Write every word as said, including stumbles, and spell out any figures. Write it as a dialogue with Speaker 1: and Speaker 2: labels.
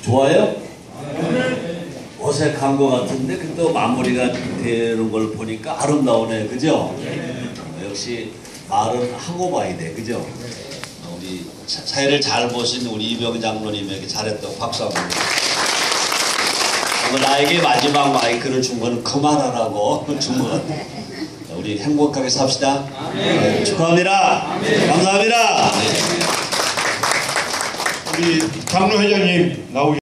Speaker 1: 좋아요? 어색한 것 같은데 근데 마무리가 되는 걸 보니까 아름다우네, 그죠? 역시 말은 하고 봐야 돼, 그죠? 우리 사회를 잘 보신 우리 이병 장로님에게 잘했다고 박수 한번. 나에게 마지막 마이크를 준 거는 그만하라고 준 것 같아. 우리 행복하게 삽시다. 네, 축하합니다. 네. 감사합니다. 네.
Speaker 2: 우리 장로 회장님 나오시